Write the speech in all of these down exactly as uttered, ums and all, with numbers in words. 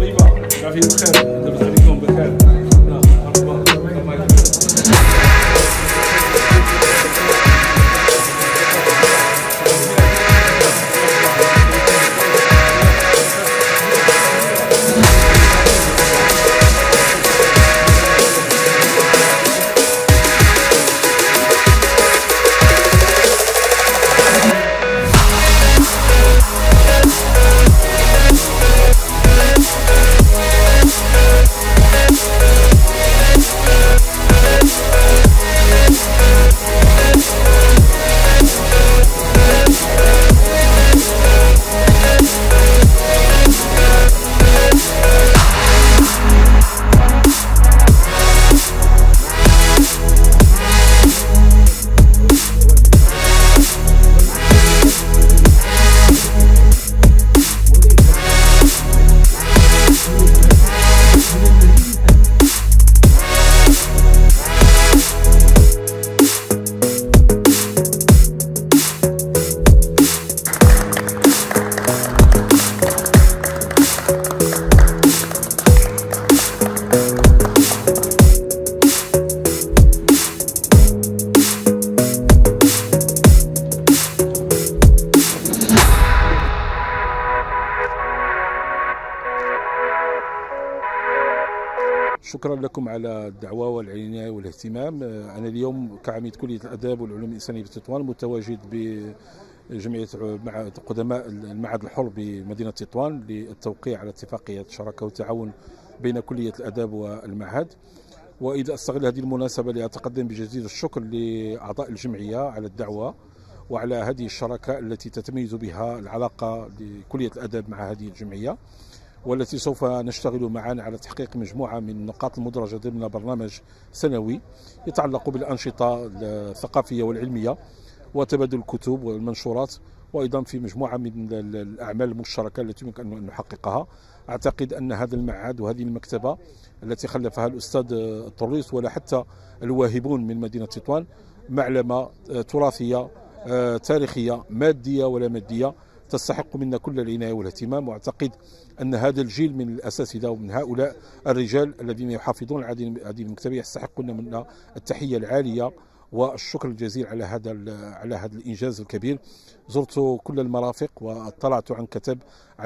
طيبه عافيه بخير لاباس عليكم بخير. شكرا لكم على الدعوة والعناية والاهتمام. أنا اليوم كعميد كلية الآداب والعلوم الإنسانية بتطوان متواجد بجمعية قدماء المعهد الحر بمدينة تطوان للتوقيع على اتفاقية شراكة وتعاون بين كلية الآداب والمعهد. وإذا أستغل هذه المناسبة لأتقدم بجزيل الشكر لأعضاء الجمعية على الدعوة وعلى هذه الشراكة التي تتميز بها العلاقة لكلية الآداب مع هذه الجمعية، والتي سوف نشتغل معا على تحقيق مجموعة من النقاط المدرجة ضمن برنامج سنوي يتعلق بالأنشطة الثقافية والعلمية وتبادل الكتب والمنشورات، وأيضا في مجموعة من الأعمال المشتركة التي يمكن أن نحققها. أعتقد أن هذا المعهد وهذه المكتبة التي خلفها الأستاذ الطريس ولا حتى الواهبون من مدينة تطوان معلمة تراثية تاريخية مادية ولا مادية تستحق منا كل العناية والاهتمام. واعتقد أن هذا الجيل من الأساتذة ومن هؤلاء الرجال الذين يحافظون على هذه المكتبة يستحقون منا التحية العالية والشكر الجزيل على هذا على هذا الإنجاز الكبير. زرت كل المرافق واطلعت عن كتب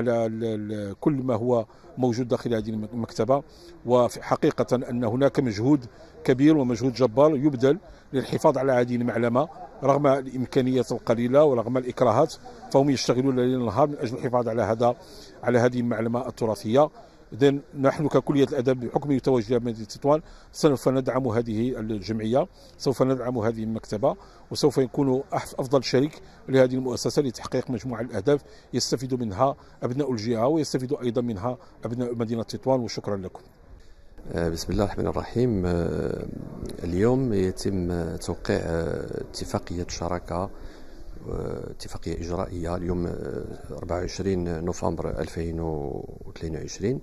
على كل ما هو موجود داخل هذه المكتبة، وحقيقة أن هناك مجهود كبير ومجهود جبار يبذل للحفاظ على هذه المعلمة رغم الإمكانيات القليلة ورغم الإكراهات، فهم يشتغلون ليل نهار من أجل الحفاظ على هذا على هذه المعلمة التراثية. إذن نحن ككلية الأدب بحكم تواجدنا بمدينة تطوان سوف ندعم هذه الجمعية، سوف ندعم هذه المكتبة، وسوف يكون أفضل شريك لهذه المؤسسة لتحقيق مجموعة الأهداف يستفيد منها أبناء الجهة ويستفيد أيضا منها أبناء مدينة تطوان. وشكرا لكم. بسم الله الرحمن الرحيم. اليوم يتم توقيع اتفاقية شراكة اتفاقية إجرائية اليوم أربعة وعشرين نوفمبر ألفين واثنين وعشرين.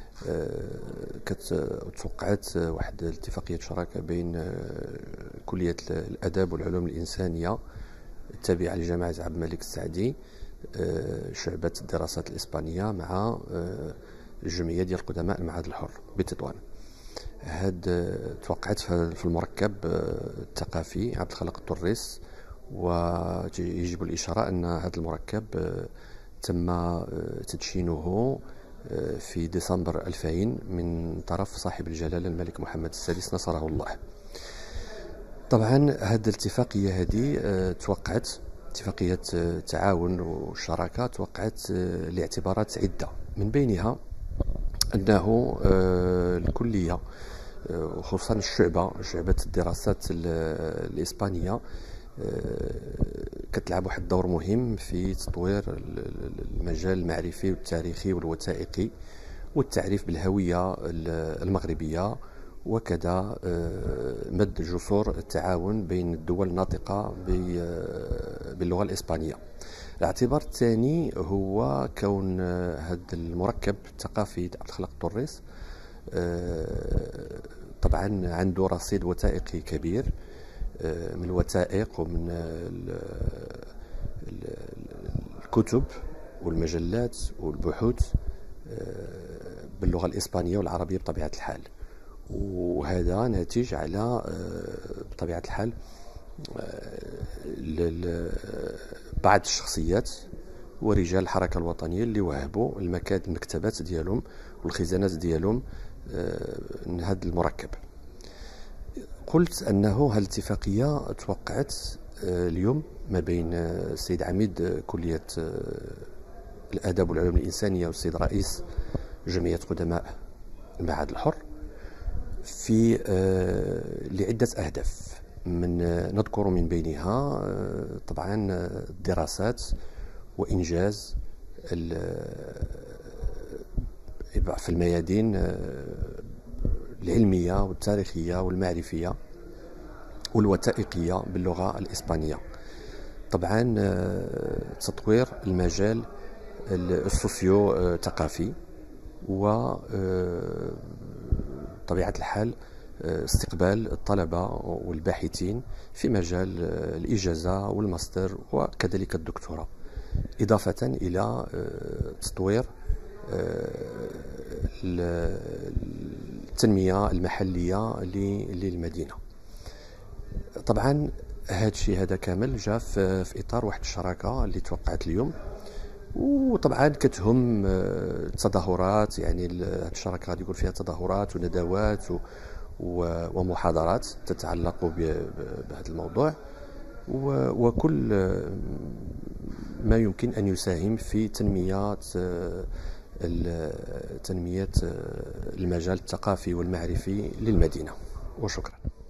توقعت واحد اتفاقية شراكة بين كلية الآداب والعلوم الإنسانية التابعة لجامعة عبد الملك السعدي شعبة الدراسات الإسبانية مع الجمعية ديال قدماء المعهد الحر بتطوان. هاد توقعت في المركب الثقافي عبد الخالق الطريس، ويجب الإشارة أن هذا المركب تم تدشينه في ديسمبر ألفين من طرف صاحب الجلالة الملك محمد السادس نصره الله. طبعا هذه الاتفاقية هذه توقعت اتفاقية تعاون والشراكة توقعت لاعتبارات عدة، من بينها أنه الكلية وخصوصا الشعبة شعبة الدراسات الإسبانية كتلعب واحد الدور مهم في تطوير المجال المعرفي والتاريخي والوثائقي والتعريف بالهوية المغربية، وكذا مد جسور التعاون بين الدول الناطقة باللغة الإسبانية. الاعتبار الثاني هو كون هذا المركب الثقافي عبد الخالق الطريس طبعا عنده رصيد وثائقي كبير من الوثائق ومن الكتب والمجلات والبحوث باللغة الإسبانية والعربية بطبيعة الحال. وهذا ناتج على بطبيعة الحال بعض الشخصيات ورجال الحركة الوطنية اللي وهبوا المكاتب المكتبات ديالهم والخزانات ديالهم هذا المركب. قلت أنه هالاتفاقية توقعت اليوم ما بين السيد عميد كلية الآداب والعلوم الإنسانية والسيد رئيس جمعية قدماء المعهد الحر في لعدة أهداف، من نذكر من بينها طبعا الدراسات وإنجاز في الميادين العلمية والتاريخية والمعرفية والوثائقية باللغة الإسبانية. طبعا تطوير المجال السوسيو ثقافي وطبيعة الحال استقبال الطلبة والباحثين في مجال الإجازة والماستر وكذلك الدكتوراه، إضافة إلى تطوير التنمية المحلية للمدينة. طبعا هذا الشيء هذا كامل جاء في إطار واحد الشراكة اللي توقعت اليوم، وطبعا كتهم تظاهرات، يعني هذه الشراكة غادي يكون فيها تظاهرات وندوات ومحاضرات تتعلق بهذا الموضوع، وكل ما يمكن أن يساهم في تنمية تنمية المجال الثقافي والمعرفي للمدينة. وشكرا.